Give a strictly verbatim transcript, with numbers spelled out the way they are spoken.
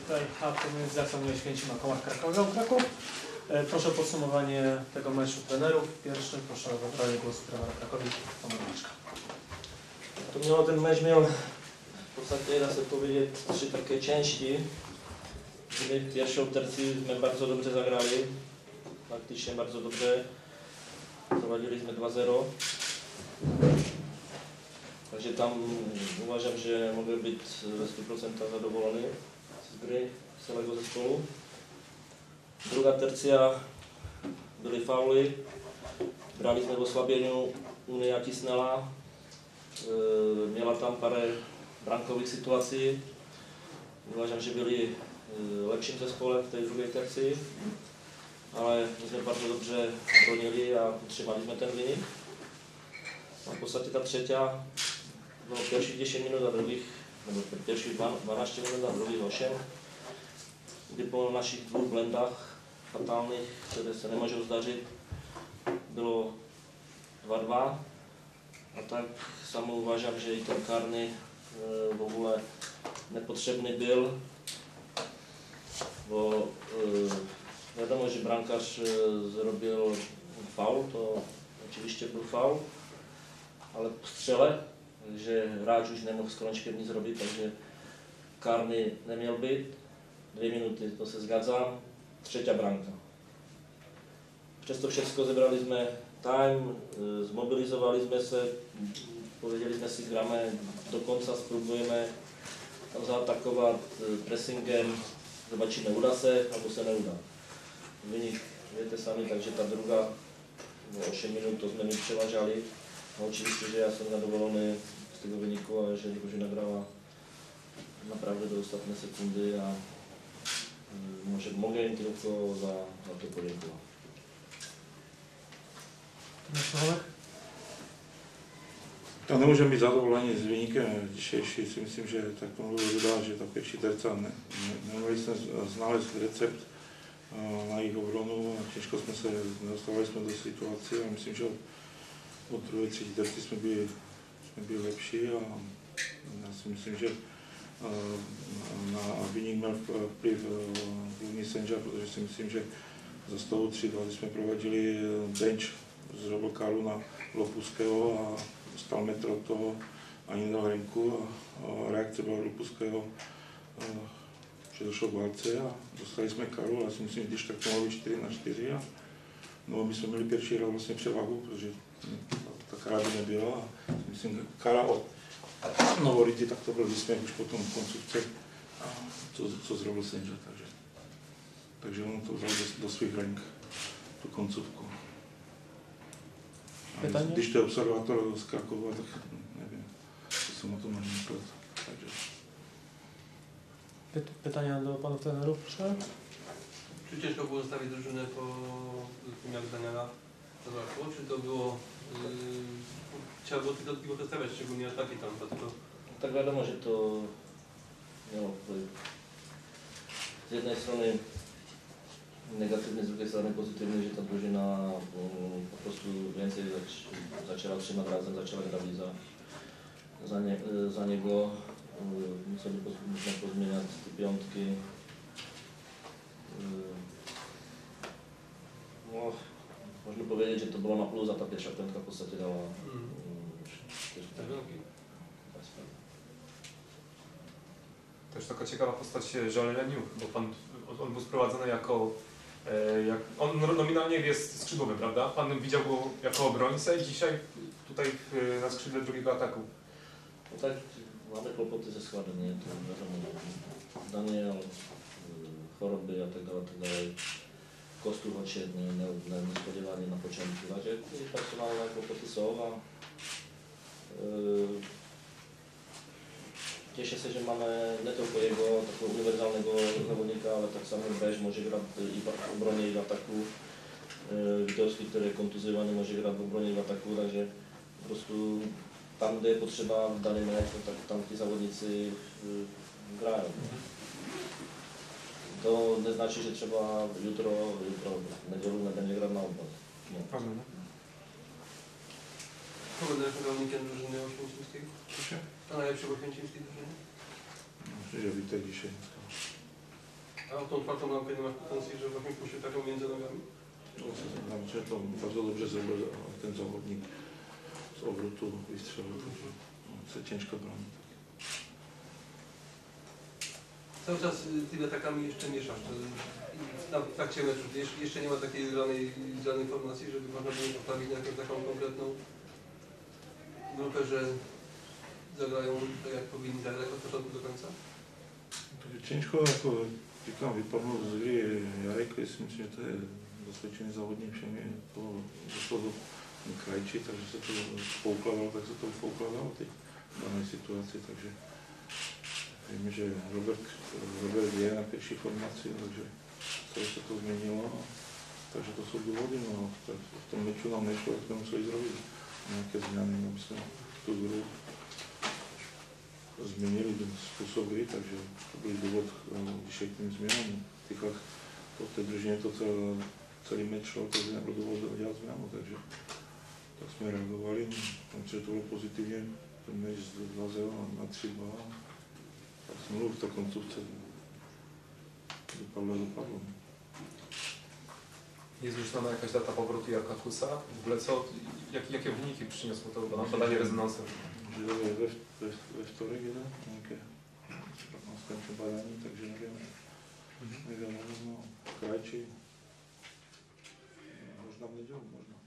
tutaj a pomiędzy Akademią Święcim a Komar Krakową Kraków. Proszę o podsumowanie tego meczu trenerów. Pierwszy proszę o zabranie głosu trenera Krakowi, Tomasz Maczka. To miał ten mecz miał w zasadzie, da sobie powiedzieć, trzy takie części. W pierwszą tercji my bardzo dobrze zagrali. Faktycznie bardzo dobrze. Prowadziliśmy dwa zero. Także tam uważam, że mogę być w stu procentach zadowolony z gry całego zespołu. Druga tercja były fauly. Braliśmy w osłabieniu Unia Kisnela. Miała tam parę bramkowych sytuacji. Uważam, że byli lepszym zespołem w tej drugiej tercji, ale myśmy bardzo dobrze bronili, a utrzymaliśmy ten wynik. A w zasadzie ta trzecia, no pierwszych dziesięć minut, a drugich, no pierwszych dwanaście minut, a drugich osiem. Gdy po naszych dwóch błędach fatalnych, które się nie może zdarzyć, było dwa dwa. A tak samo uważam, że i ten karny w ogóle niepotrzebny był, bo wiadomo, że bramkarz zrobił faul, to oczywiście był faul, ale po strzele, że Radźuś nie mógł skrączkiem nic zrobić, także karny nie miał być. Dwie minuty, to się zgadzam. Trzecia bramka. Przez to wszystko zebraliśmy time, zmobilizowaliśmy się, powiedzieliśmy si, gramy do końca, spróbujemy tam zaatakować pressingiem, zobaczymy, uda się albo się nie uda. Wynik wiecie sami, także ta druga, no osiem minut to my przeważali. No oczywiście, że ja jestem zadowolony z tego wyniku, a jeżeli drużyna grała naprawdę do ostatniej sekundy, a może mogę im tylko za, za to podziękować. To nemůžeme být zadovoleni s výnikem dzisiejší. Si myslím, že tak to mluvil dál, že ta pěší terca ne, ne, neměli jsme znali recept na jejich obranu a těžko jsme se nedostávali jsme do situace a myslím, že od, od druhé, třetí terci jsme byli, jsme byli lepší a já si myslím, že na výnik měl vplyv hlavní Senža, protože si myslím, že za stavu tři dva jsme provadili bench z Roblokáru na Lopuského a stal metr od toho ani nedal hrenku a reakce byla Lopuského, že došlo k válce a dostali jsme Karu, já si myslím, že když tak to mohlo být čtyři na čtyři a no, my jsme měli pierwší hra vlastně převahu, protože ta Kara by nebyla a myslím, Kara od Novority, tak to byl výsměch už potom v koncovce, co, co zrobil Senža, takže, takže on to vzal do, do svých hrank, tu koncovku. Pytanie? Když to je observátor z Krakova, tak nevím, co jsem o tom můžu myslet. Takže. Py pytania do panów trenerów, proszę. Czy ciężko było zostawić drużynę po tym jak Daniela zabrakło? Czy to było, yy, trzeba było tylko, tylko przedstawiać, szczególnie ataki tam, dlatego... Tak wiadomo, że to miało wpływ. Z jednej strony negatywny, z drugiej strony pozytywny, że ta drużyna um, po prostu więcej zac zaczęła trzymać razem, zaczęła grać za, za, nie, za niego. Um, sobie można pozmieniać te piątki. Um, no, można powiedzieć, że to było na plus, a ta pierwsza piątka w zasadzie dała Mm. um, też tak, Też taka ciekawa postać Jean Leniuch, bo pan, on był sprowadzony jako, e, jak, on nominalnie jest skrzydłowym, prawda? Pan widział go jako obrońcę i dzisiaj tutaj w, na skrzydle drugiego ataku. No tak, mamy kłopoty ze składem, nie? To wiadomo, Daniel, choroby, a tak dalej, tak dalej. Kosztów odsiednie, niespodziewanie na początku. Razie personalne kłopoty są, a yy, cieszę się, że mamy nie tylko jego takiego uniwersalnego zawodnika, ale tak samo Beś może grać i w obronie i w ataku. Witowski, który jest kontuzjowany, może grać w obronie i w ataku, także po prostu tam, gdzie potrzeba w danym meczu, tak tam ci zawodnicy grają. To nie znaczy, że trzeba jutro, jutro w niedzielę będzie grał na obwód. Kogo najlepszym zawodnikiem drużyny oświęcimskiej? A najlepszego oświęcimskiej drużyny? Myślę, że Witek dzisiaj. A o tą czwartą bramkę nie masz pretensji, że właśnie puścił taką między nogami? Znaczy, to bardzo dobrze zrobił ten zawodnik z obrotu wystrzelił, także no, to ciężko bronić. Cały czas y, tymi atakami jeszcze mieszasz. To, y, na w trakcie meczu jeszcze, jeszcze nie ma takiej zgranej, zgranej formacji, żeby można było postawić na jakąś taką konkretną grupę, że zagrają tak jak powinni zagrać od początku do końca. Takže ciężko, jako říkám, vypadnul z hry Jarek, jestli myslím, že to je dosvědčený závodník, všem je to došlo do krajčí, takže se to poukladalo, tak se to poukladalo teď v dané situaci, takže vím, že Robert, Robert je na pěší formaci, takže se to změnilo, takže to jsou důvody, no, tak v tom meču nám nešlo, jak jsme museli zrobit nějaké změny, aby jsme tu hru změnili způsob hry, takže to byl důvod, když je k tým změnám. Týkách po té družině to celé, celý meč šlo, takže nebyl důvod dělat změnu, takže tak jsme reagovali, protože to bylo pozitivně, ten meč z dva nula na tři dva, tak jsme mluvili v té koncovce, dopadlo, dopadlo. Jest już znana jakaś data powrotu Jarka Kusa? W ogóle co, jak, jakie wyniki przyniosło to badanie rezonansem? Že ve, ve, ve, ve vtorek jde nějaké skončí badání, takže nevím, nevím, nevím, no, krajčí, možná v neděli, možná.